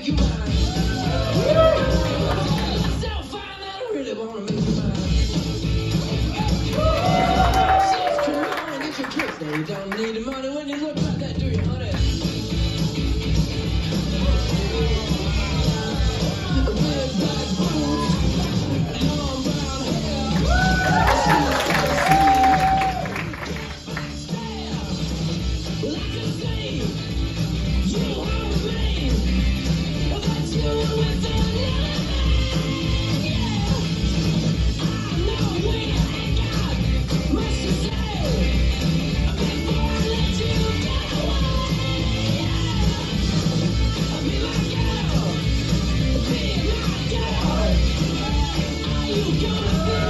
make you mine. Still find that I really wanna make you mine. So come on and get your kicks. Now you don't need the money when you look like that, do you, honey? You gonna